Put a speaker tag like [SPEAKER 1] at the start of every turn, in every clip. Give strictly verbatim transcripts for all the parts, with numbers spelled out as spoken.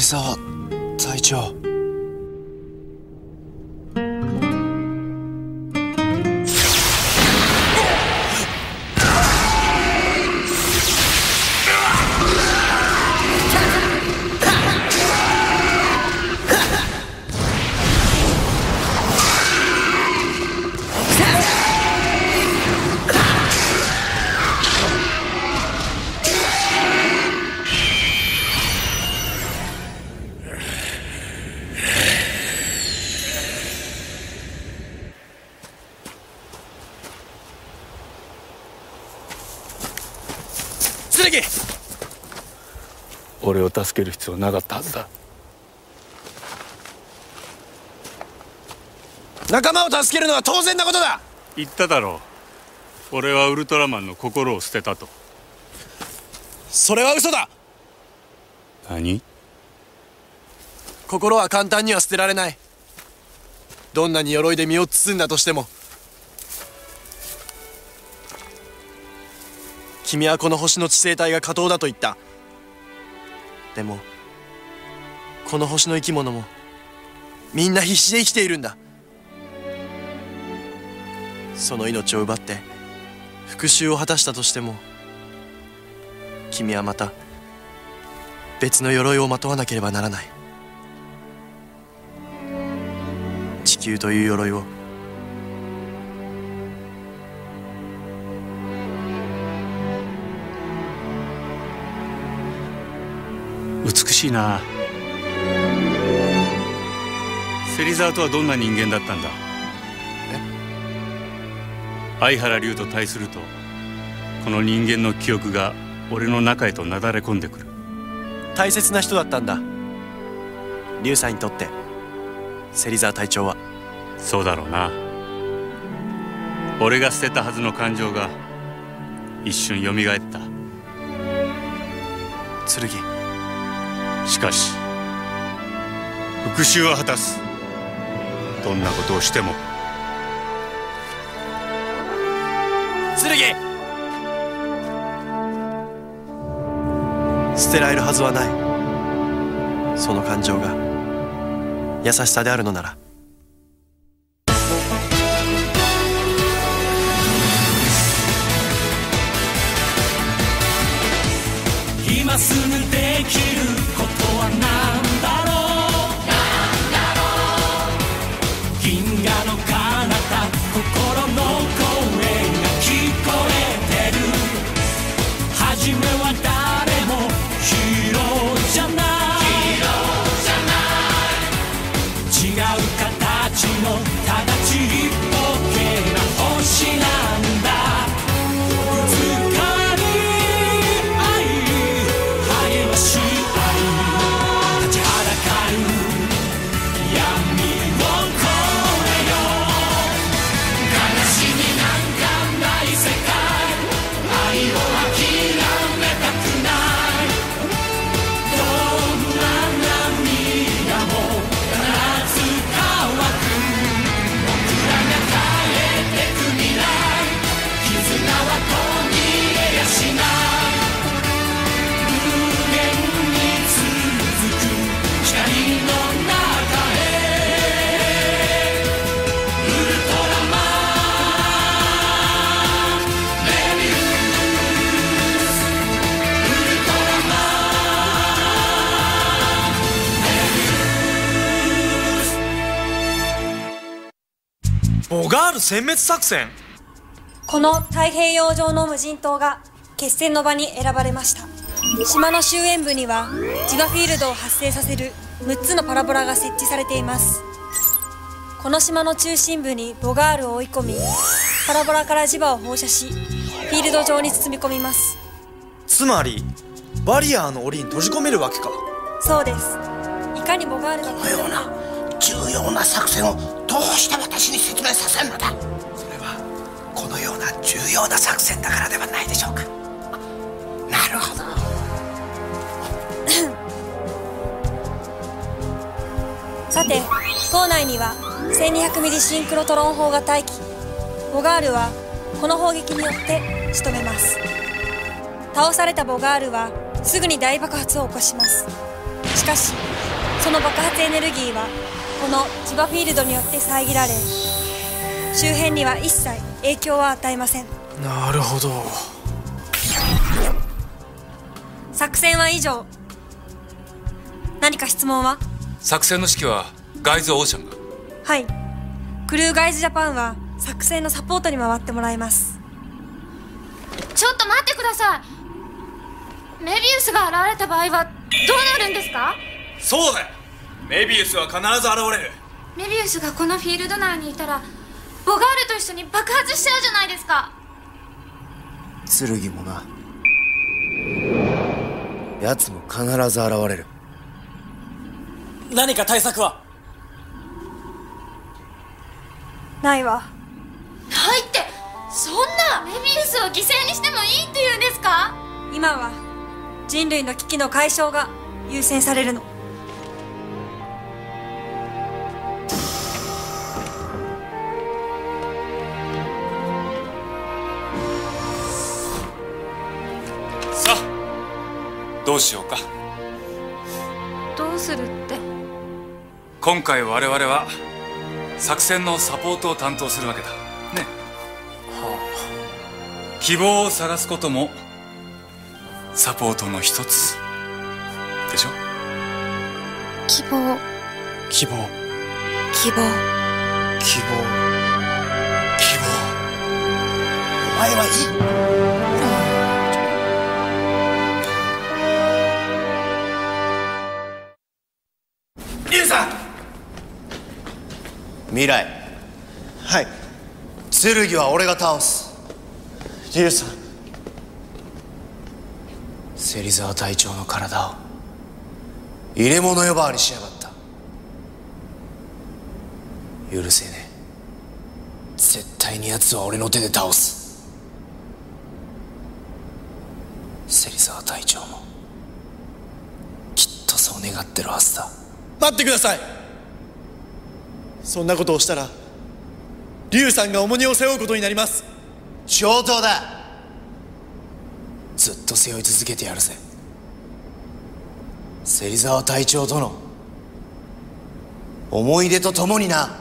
[SPEAKER 1] 沢隊長。
[SPEAKER 2] 俺を助ける必要なかったはずだ。
[SPEAKER 1] 仲間を助けるのは当然なことだ。
[SPEAKER 2] 言っただろう。俺はウルトラマンの心を捨てたと。
[SPEAKER 1] それは嘘だ。
[SPEAKER 2] 何？
[SPEAKER 1] 心は簡単には捨てられない。どんなに鎧で身を包んだとしても。君はこの星の地生態が過当だと言った。でもこの星の生き物もみんな必死で生きているんだ。その命を奪って復讐を果たしたとしても、君はまた別の鎧をまとわなければならない。地球という鎧を。
[SPEAKER 2] 美しいな。芹沢とはどんな人間だったんだ？え？相原龍と対すると、この人間の記憶が俺の中へとなだれ込んでくる。
[SPEAKER 1] 大切な人だったんだ、龍さんにとって芹沢隊長は。
[SPEAKER 2] そうだろうな。俺が捨てたはずの感情が一瞬よみがえった。
[SPEAKER 1] 剣。
[SPEAKER 2] しかし復讐は果たす。どんなことをしても。
[SPEAKER 1] 剣。捨てられるはずはない。その感情が優しさであるのなら。
[SPEAKER 3] 今すぐできることは何だろう、なんだろう。銀河の彼方、心の声が聞こえてる。初めは誰もヒーローじゃない、ヒーローじゃない。違う形のただちっぽけな星なんだ。
[SPEAKER 1] ボガール殲滅作戦。
[SPEAKER 4] この太平洋上の無人島が決戦の場に選ばれました。島の終焉部には磁場フィールドを発生させるむっつのパラボラが設置されています。この島の中心部にボガールを追い込み、パラボラから磁場を放射し、フィールド上に包み込みます。
[SPEAKER 1] つまりバリアーの檻に閉じ込めるわけか。
[SPEAKER 4] そうです。いかにボガールが
[SPEAKER 5] このような重要な作戦をどうして私に説明させるのだ。
[SPEAKER 6] それはこのような重要な作戦だからではないでしょうか。
[SPEAKER 5] なるほど。
[SPEAKER 4] さて、島内には せんにひゃくミリ シンクロトロン砲が待機。ボガールはこの砲撃によって仕留めます。倒されたボガールはすぐに大爆発を起こします。しかしその爆発エネルギーはこのジバフィールドによって遮られ、周辺には一切影響は与えません。
[SPEAKER 1] なるほど。
[SPEAKER 4] 作戦は以上。何か質問は？
[SPEAKER 7] 作戦の指揮はガイズ・オーシャンが。
[SPEAKER 4] はい。クルーガイズ・ジャパンは作戦のサポートに回ってもらいます。
[SPEAKER 8] ちょっと待ってください。メビウスが現れた場合はどうなるんですか？
[SPEAKER 6] そうだよ、メビウスは必ず現れる。
[SPEAKER 8] メビウスがこのフィールド内にいたらボガールと一緒に爆発しちゃうじゃないですか。
[SPEAKER 9] 剣もな、奴も必ず現れる。
[SPEAKER 3] 何か対策は？
[SPEAKER 4] ないわ。
[SPEAKER 8] ないって、そんなメビウスを犠牲にしてもいいっていうんですか？
[SPEAKER 4] 今は人類の危機の解消が優先されるの。
[SPEAKER 7] さあ、どうしようか。
[SPEAKER 8] どうするって？
[SPEAKER 7] 今回我々は作戦のサポートを担当するわけだね。はあ、希望を探すこともサポートの一つでしょ。
[SPEAKER 8] 希望、
[SPEAKER 1] 希望、
[SPEAKER 8] 希望、
[SPEAKER 1] 希望、希望。
[SPEAKER 5] お前はいい。
[SPEAKER 6] リュウさん。
[SPEAKER 9] 未来、
[SPEAKER 1] はい、
[SPEAKER 9] 剣は俺が倒す。
[SPEAKER 1] リュウさん。
[SPEAKER 9] 芹沢隊長の体を入れ物呼ばわりしやがった。許せねえ。絶対に奴は俺の手で倒す。芹沢隊長もきっとそう願ってるはずだ。
[SPEAKER 1] 待ってください。そんなことをしたらリュウさんが重荷を背負うことになります。
[SPEAKER 9] 上等だ。ずっと背負い続けてやるぜ。芹沢隊長殿、思い出とともにな。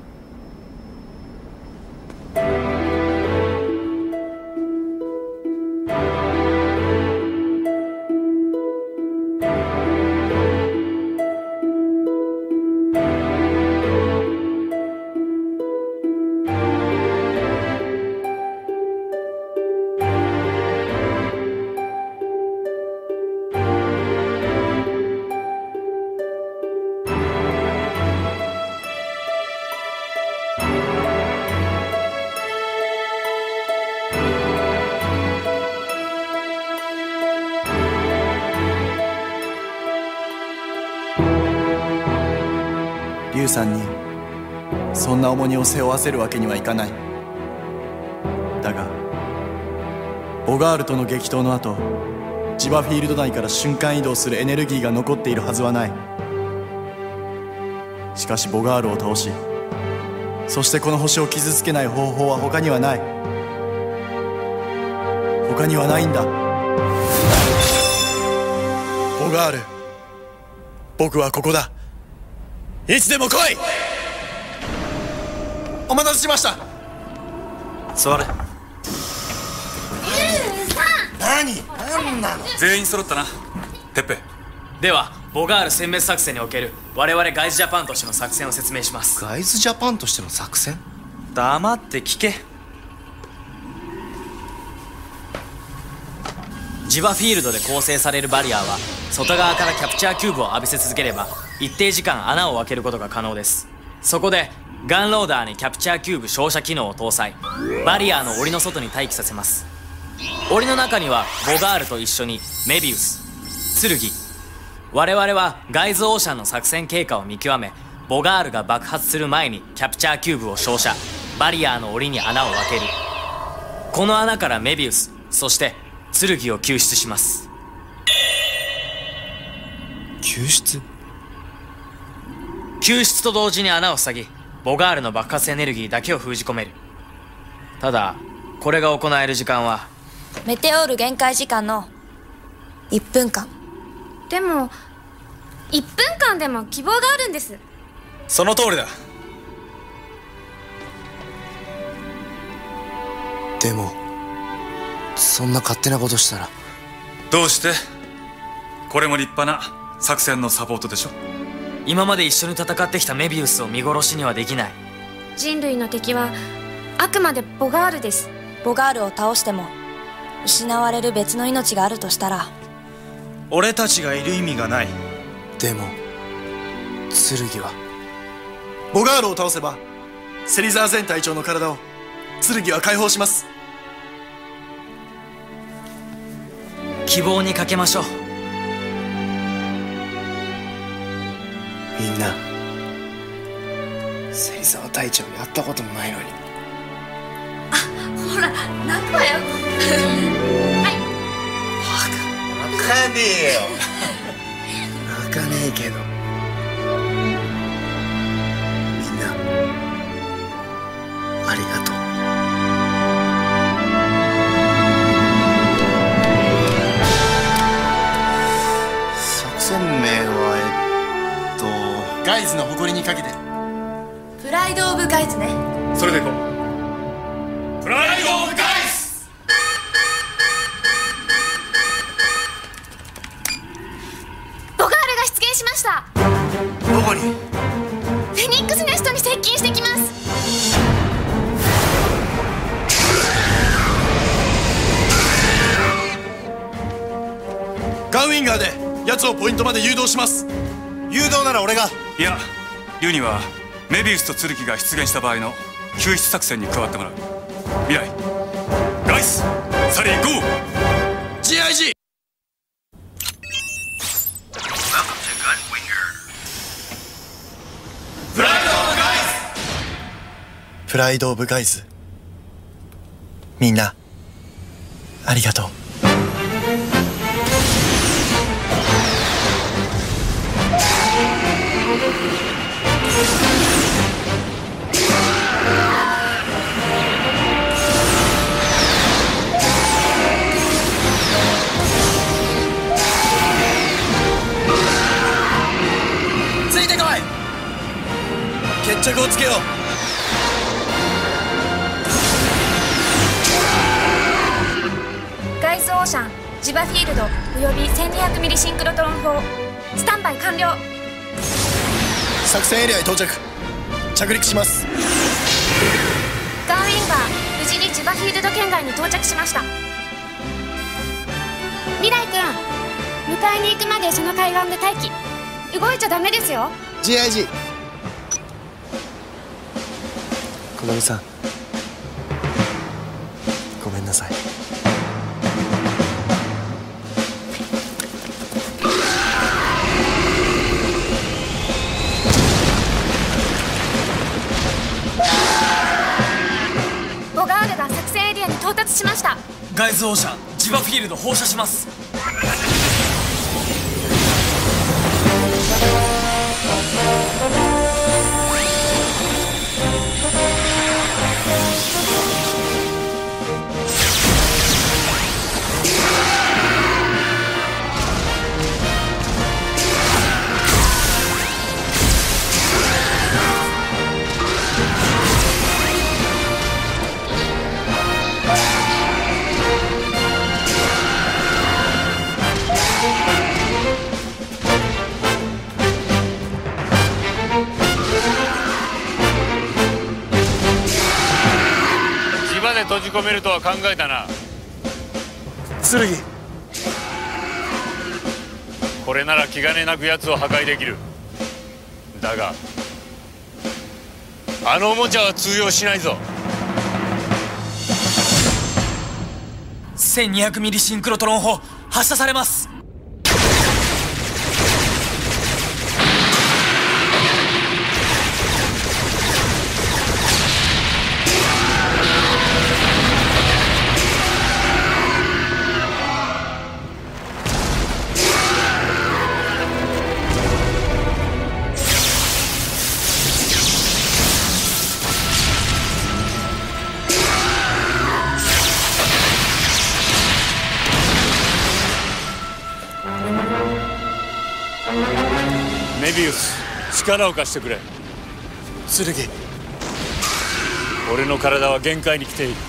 [SPEAKER 1] リュウさんにそんな重荷を背負わせるわけにはいかない。だがボガールとの激闘の後、ジバフィールド内から瞬間移動するエネルギーが残っているはずはない。しかしボガールを倒し、そしてこの星を傷つけない方法は他にはない。他にはないんだ。ボガール、僕はここだ。いつでも来い。お待たせしました。
[SPEAKER 9] 座れ。
[SPEAKER 5] 何何なの？
[SPEAKER 7] 全員揃ったな。テッペ。
[SPEAKER 3] ではボガール殲滅作戦における我々ガイズジャパンとしての作戦を説明します。
[SPEAKER 9] ガイズジャパンとしての作戦？
[SPEAKER 3] 黙って聞け。ジバフィールドで構成されるバリアは外側からキャプチャーキューブを浴びせ続ければ一定時間穴を開けることが可能です。そこでガンローダーにキャプチャーキューブ照射機能を搭載。バリアの檻の外に待機させます。檻の中にはボガールと一緒にメビウス、剣、我々はガイズオーシャンの作戦経過を見極め、ボガールが爆発する前にキャプチャーキューブを照射、バリアの檻に穴を開ける。この穴からメビウス、そして剣を救出します。
[SPEAKER 9] 救出？
[SPEAKER 3] 救出と同時に穴を塞ぎ、ボガールの爆発エネルギーだけを封じ込める。ただこれが行える時間は
[SPEAKER 8] メテオール限界時間のいっぷんかん。でもいっぷんかんでも希望があるんです。
[SPEAKER 9] その通りだ。でもそんな勝手なことしたら。
[SPEAKER 7] どうして？これも立派な作戦のサポートでしょ。
[SPEAKER 10] 今まで一緒に戦ってきたメビウスを見殺しにはできない。
[SPEAKER 8] 人類の敵はあくまでボガールです。
[SPEAKER 11] ボガールを倒しても失われる別の命があるとしたら、
[SPEAKER 12] 俺たちがいる意味がない。
[SPEAKER 9] でも剣は
[SPEAKER 1] ボガールを倒せばセリザー前隊長の体を剣は解放します。
[SPEAKER 10] 希望にかけましょう。
[SPEAKER 9] みんな芹沢隊長に会ったこともないのに。
[SPEAKER 8] ほら泣くわよ。はい。
[SPEAKER 5] 泣かねえよ。
[SPEAKER 9] 泣かねえけど、みんなありがとう。
[SPEAKER 1] 作戦名はえっとガイズの誇りにかけて。
[SPEAKER 11] プライド・オブ・ガイズね。
[SPEAKER 7] それでいこう。プライド・オブ・ガイズ。
[SPEAKER 8] ボガールが出現しました。
[SPEAKER 9] どこに？
[SPEAKER 8] フェニックスネストに接近してきます。
[SPEAKER 1] ガンウィンガーで奴をポイントまで誘導します。
[SPEAKER 9] 誘導なら俺が。
[SPEAKER 7] いや、リュウにはメビウスと剣が出現した場合の救出作戦に加わってもらう。未来、ガイス、サリー、ゴー。
[SPEAKER 1] ジーアイジー。
[SPEAKER 7] プライド・オブ・ガイズ。
[SPEAKER 1] プライド・オブ・ガイズ。みんなありがとう。
[SPEAKER 12] ついてこい。
[SPEAKER 1] 決着をつけよう。
[SPEAKER 8] ガイズ・オーシャン、ジバフィールドおよび せんにひゃくミリ シンクロトロン砲スタンバイ完了。
[SPEAKER 1] 作戦エリアへ到着。着陸します。
[SPEAKER 8] ガンウィンガー無事にジバフィールド圏外に到着しました。未来君、迎えに行くまでその海岸で待機。動いちゃダメですよ。
[SPEAKER 1] ジーアイジー。
[SPEAKER 9] 小波さん、ごめんなさい。
[SPEAKER 8] ボガールが作戦エリアに到達しました。
[SPEAKER 10] ガイズ・オーシャン、ジバフィールド放射します。
[SPEAKER 2] 島で閉じ込めるとは考えたな。
[SPEAKER 1] 剣、
[SPEAKER 2] これなら気兼ねなく奴を破壊できる。だがあのおもちゃは通用しないぞ。
[SPEAKER 10] せんにひゃくミリ シンクロトロン砲発射されます。
[SPEAKER 2] ビウス、力を貸してくれ。
[SPEAKER 1] 剣、
[SPEAKER 2] 俺の体は限界に来ている。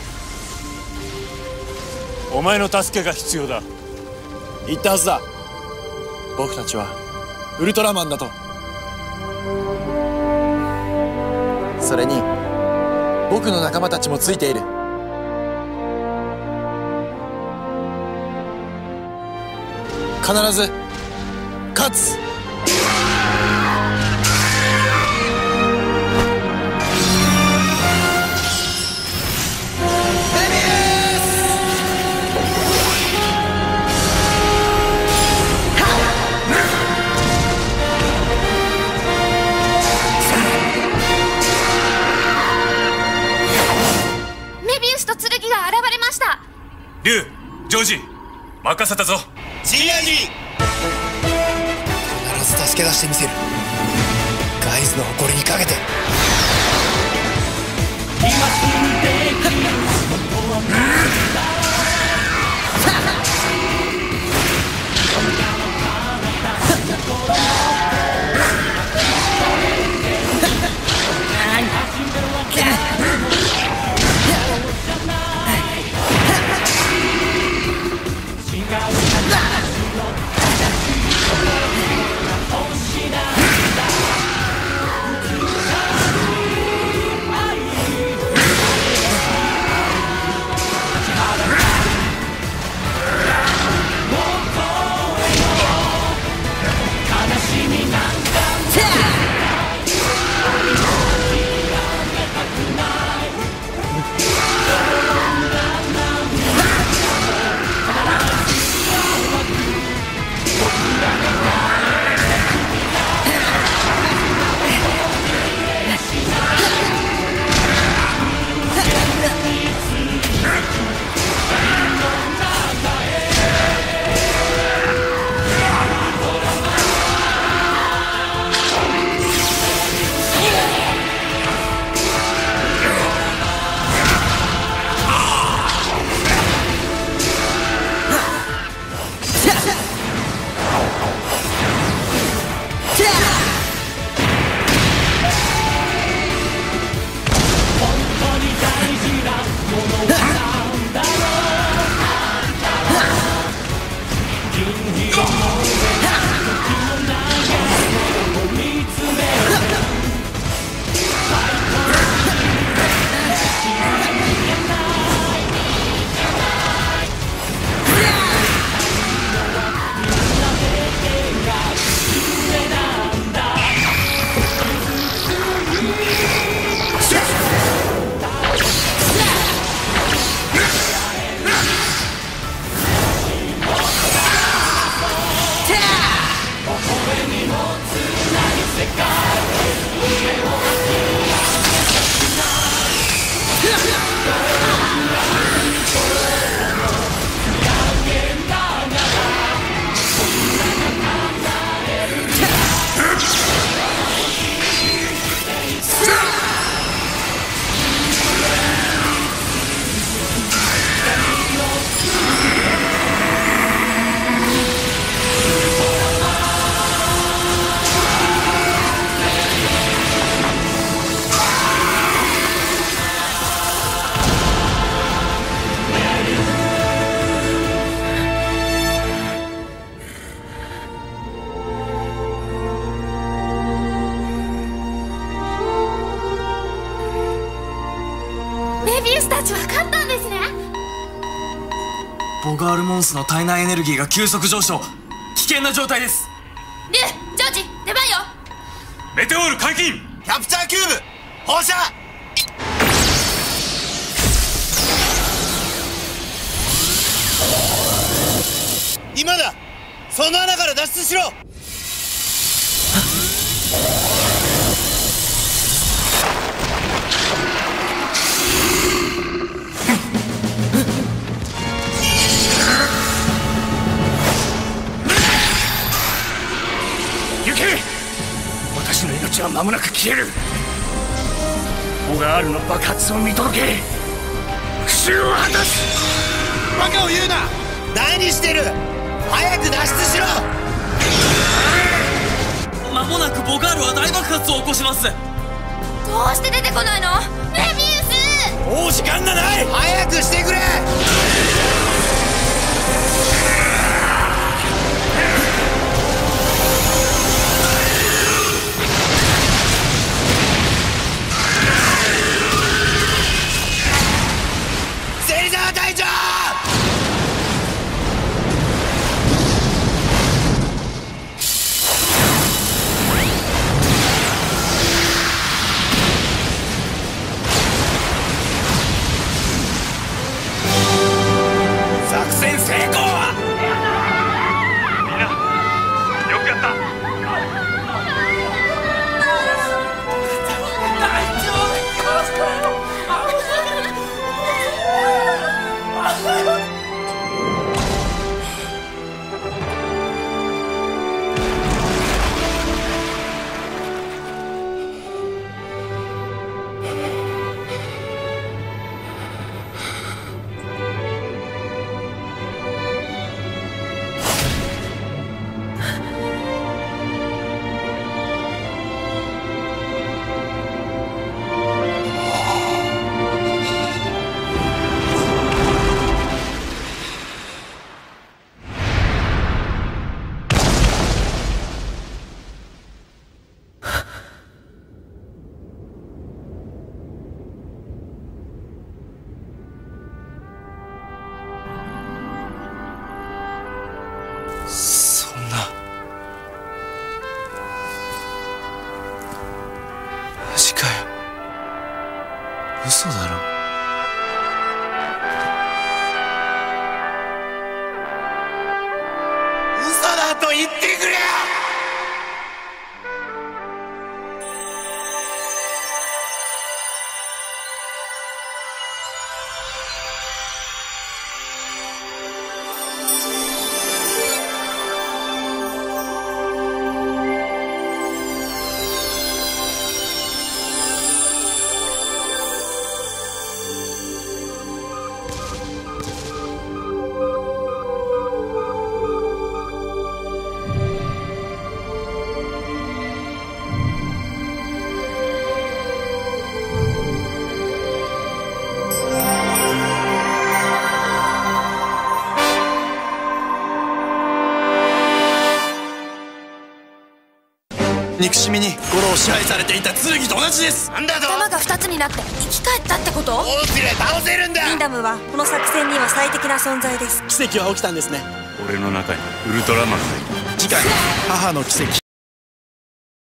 [SPEAKER 2] お前の助けが必要だ。
[SPEAKER 1] 言ったはずだ。僕たちはウルトラマンだと。それに僕の仲間たちもついている。必ず勝つ。
[SPEAKER 7] リュウ、ジョージ、任せたぞ。
[SPEAKER 12] ジーアイジー、必ず助け出してみせる。ガイズの誇りにかけて。今すぐできることは何だろう。
[SPEAKER 10] ボガールモンスの体内エネルギーが急速上昇。危険な状態です。
[SPEAKER 8] リュウ、ジョージ、出番よ。
[SPEAKER 7] メテオール解禁。
[SPEAKER 12] キャプチャーキューブ放射。今だ。その穴から脱出しろ。
[SPEAKER 5] 私の命は間もなく消える。ボガールの爆発を見届け復讐を果たす。
[SPEAKER 12] バカを言うな。何してる。早く脱出しろ。
[SPEAKER 10] 間もなくボガールは大爆発を起こします。
[SPEAKER 8] どうして出てこないのメビウス。
[SPEAKER 5] もう時間がない。
[SPEAKER 6] 早くしてくれ。芹沢隊長。作戦成功。
[SPEAKER 5] みんなよくやった。
[SPEAKER 9] そんな。マジかよ。嘘だろ。
[SPEAKER 6] 嘘だと言ってくれ。
[SPEAKER 1] 憎しみに心を支配されていた剣と同じです。
[SPEAKER 6] なんだと。
[SPEAKER 11] 弾がふたつになって生き返ったってこと？
[SPEAKER 6] どうすれば倒せるんだ。
[SPEAKER 4] リンダムはこの作戦には最適な存在です。
[SPEAKER 1] 奇跡は起きたんですね。
[SPEAKER 2] 俺の中にウルトラマンがいる。
[SPEAKER 1] 次回母の奇跡。